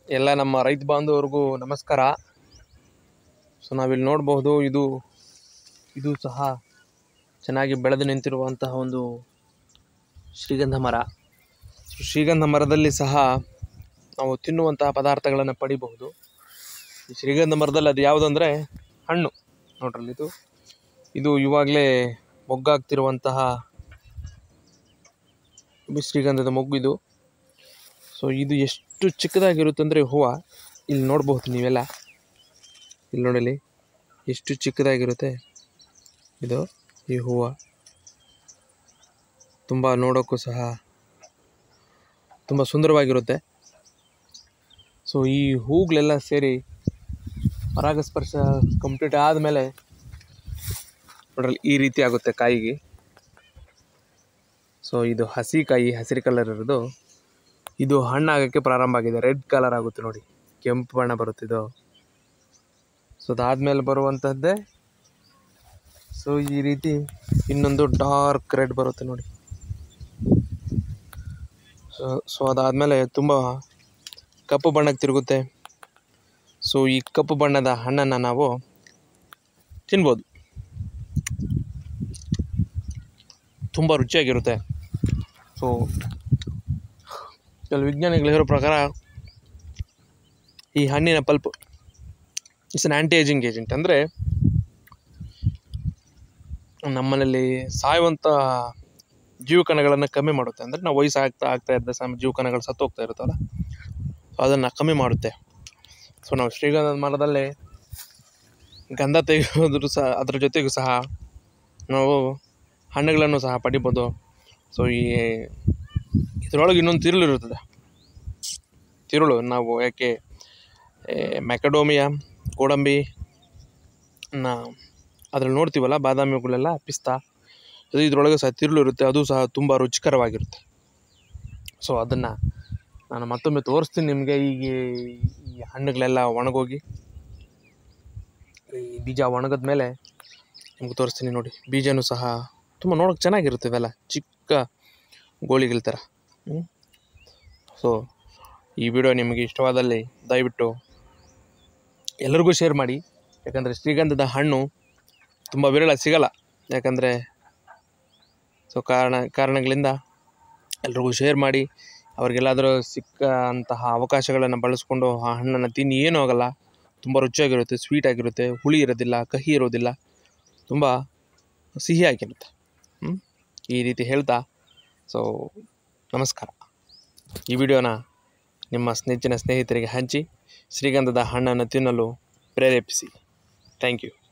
ಎಲ್ಲ ನಮ್ಮ ರೈತ ಬಾಂಧವರಿಗೂ ನಮಸ್ಕಾರ. ಸೊ ನಾವಿಲ್ಲಿ ನೋಡಬಹುದು, ಇದು ಸಹ ಚೆನ್ನಾಗಿ ಬೆಳೆದು ನಿಂತಿರುವಂತಹ ಒಂದು ಶ್ರೀಗಂಧ ಮರ. ಶ್ರೀಗಂಧ ಮರದಲ್ಲಿ ಸಹ ನಾವು ತಿನ್ನುವಂತಹ ಪದಾರ್ಥಗಳನ್ನು ಪಡಿಬಹುದು. ಈ ಶ್ರೀಗಂಧ ಮರದಲ್ಲಿ ಅದು ಯಾವುದಂದರೆ ಹಣ್ಣು. ನೋಡ್ರಲ್ಲಿ ಇದು ಇವಾಗಲೇ ಮೊಗ್ಗಾಗ್ತಿರುವಂತಹ ಶ್ರೀಗಂಧದ ಮೊಗ್ಗು ಇದು. ಸೊ ಇದು ಎಷ್ಟು ಚಿಕ್ಕದಾಗಿರುತ್ತೆ ಅಂದರೆ ಹೂವು, ಇಲ್ಲಿ ನೋಡಬಹುದು ನೀವೆಲ್ಲ, ಇಲ್ಲಿ ನೋಡಲಿ ಎಷ್ಟು ಚಿಕ್ಕದಾಗಿರುತ್ತೆ ಇದು. ಈ ಹೂವು ತುಂಬ ನೋಡೋಕ್ಕೂ ಸಹ ತುಂಬ ಸುಂದರವಾಗಿರುತ್ತೆ. ಸೊ ಈ ಹೂಗಳೆಲ್ಲ ಸೇರಿ ಪರಾಗಸ್ಪರ್ಶ ಕಂಪ್ಲೀಟ್ ಆದಮೇಲೆ ನೋಡ್ರಲ್ಲಿ ಈ ರೀತಿ ಆಗುತ್ತೆ ಕಾಯಿಗೆ. ಸೊ ಇದು ಹಸಿ ಕಾಯಿ, ಹಸಿರು ಕಲರ್ ಇರೋದು. ಇದು ಹಣ್ಣಾಗೋಕ್ಕೆ ಪ್ರಾರಂಭ ಆಗಿದೆ, ರೆಡ್ ಕಲರ್ ಆಗುತ್ತೆ ನೋಡಿ, ಕೆಂಪು ಬಣ್ಣ ಬರುತ್ತಿದ್ದು. ಸೊ ಅದಾದಮೇಲೆ ಬರುವಂಥದ್ದೇ ಸೊ ಈ ರೀತಿ ಇನ್ನೊಂದು ಡಾರ್ಕ್ ರೆಡ್ ಬರುತ್ತೆ ನೋಡಿ. ಸೊ ಅದಾದಮೇಲೆ ತುಂಬ ಕಪ್ಪು ಬಣ್ಣಕ್ಕೆ ತಿರುಗುತ್ತೆ. ಸೊ ಈ ಕಪ್ಪು ಬಣ್ಣದ ಹಣ್ಣನ್ನು ನಾವು ತಿನ್ಬೋದು, ತುಂಬ ರುಚಿಯಾಗಿರುತ್ತೆ. ಸೊ ಕೆಲವು ವಿಜ್ಞಾನಿಗಳು ಹೇಳೋ ಪ್ರಕಾರ ಈ ಹಣ್ಣಿನ pulp it's an anti aging agent. ಅಂದರೆ ನಮ್ಮಲ್ಲಿ ಸಾಯುವಂಥ ಜೀವಕಣಗಳನ್ನು ಕಮ್ಮಿ ಮಾಡುತ್ತೆ. ಅಂದರೆ ನಾವು ವಯಸ್ಸು ಆಗ್ತಾ ಇದ್ದ ಜೀವಕಣಗಳು ಸತ್ತು ಹೋಗ್ತಾ ಇರುತ್ತಲ್ಲ, ಸೊ ಅದನ್ನು ಕಮ್ಮಿ ಮಾಡುತ್ತೆ. ಸೊ ನಾವು ಶ್ರೀಗಂಧದ ಮರದಲ್ಲೇ ಗಂಧ ತೆಗೆಯೋದ್ರೂ ಸಹ, ಅದರ ಜೊತೆಗೂ ಸಹ ನಾವು ಹಣ್ಣುಗಳನ್ನು ಸಹ ಪಡಿಬೋದು. ಸೊ ಇದರೊಳಗೆ ಇನ್ನೊಂದು ತಿರುಳು ಇರುತ್ತದೆ. ತಿರುಳು ನಾವು ಯಾಕೆ ಮ್ಯಾಕಡೋಮಿಯಾ, ಗೋಡಂಬಿ ಅದ್ರಲ್ಲಿ ನೋಡ್ತೀವಲ್ಲ, ಬಾದಾಮಿಗಳೆಲ್ಲ, ಪಿಸ್ತಾ, ಅದು ಇದರೊಳಗೆ ಸಹ ತಿರುಳು ಇರುತ್ತೆ. ಅದು ಸಹ ತುಂಬ ರುಚಿಕರವಾಗಿರುತ್ತೆ. ಸೊ ಅದನ್ನು ನಾನು ಮತ್ತೊಮ್ಮೆ ತೋರಿಸ್ತೀನಿ ನಿಮಗೆ. ಈಗ ಈ ಹಣ್ಣುಗಳೆಲ್ಲ ಒಣಗೋಗಿ ಈ ಬೀಜ ಒಣಗಿದ ಮೇಲೆ ನಿಮ್ಗೆ ತೋರಿಸ್ತೀನಿ ನೋಡಿ. ಬೀಜನೂ ಸಹ ತುಂಬ ನೋಡೋಕೆ ಚೆನ್ನಾಗಿರುತ್ತೆ, ಇವೆಲ್ಲ ಚಿಕ್ಕ ಗೋಳಿಗಳ ಥರ. ಸೊ ಈ ವಿಡಿಯೋ ನಿಮಗೆ ಇಷ್ಟವಾದಲ್ಲಿ ದಯವಿಟ್ಟು ಎಲ್ಲರಿಗೂ ಶೇರ್ ಮಾಡಿ. ಯಾಕಂದರೆ ಶ್ರೀಗಂಧದ ಹಣ್ಣು ತುಂಬ ವಿರಳ, ಸಿಗಲ್ಲ. ಯಾಕಂದರೆ ಸೊ ಕಾರಣಗಳಿಂದ ಎಲ್ರಿಗೂ ಶೇರ್ ಮಾಡಿ. ಅವ್ರಿಗೆಲ್ಲಾದರೂ ಸಿಕ್ಕಂತಹ ಅವಕಾಶಗಳನ್ನು ಬಳಸ್ಕೊಂಡು ಆ ಹಣ್ಣನ್ನು ತಿನ್ನಿ, ಏನೂ ಆಗೋಲ್ಲ. ತುಂಬ ರುಚಿಯಾಗಿರುತ್ತೆ, ಸ್ವೀಟಾಗಿರುತ್ತೆ, ಹುಳಿ ಇರೋದಿಲ್ಲ, ಕಹಿ ಇರೋದಿಲ್ಲ, ತುಂಬ ಸಿಹಿಯಾಗಿರುತ್ತೆ. ಈ ರೀತಿ ಹೇಳ್ತಾ ಸೊ ನಮಸ್ಕಾರ. ಈ ವಿಡಿಯೋನ ನಿಮ್ಮ ನೆಚ್ಚಿನ ಸ್ನೇಹಿತರಿಗೆ ಹಂಚಿ ಶ್ರೀಗಂಧದ ಹಣ್ಣನ್ನು ತಿನ್ನಲು ಪ್ರೇರೇಪಿಸಿ. Thank you.